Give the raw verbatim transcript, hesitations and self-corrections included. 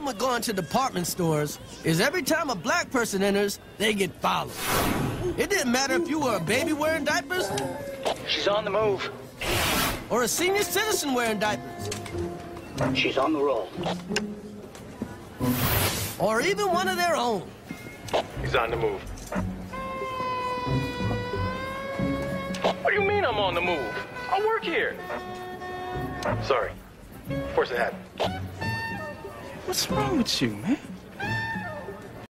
problem with going to department stores is every time a black person enters, they get followed. It didn't matter if you were a baby wearing diapers. She's on the move. Or a senior citizen wearing diapers. She's on the roll. Or even one of their own. He's on the move. What do you mean I'm on the move? I work here. Sorry. Of course it happened. What's wrong with you, man?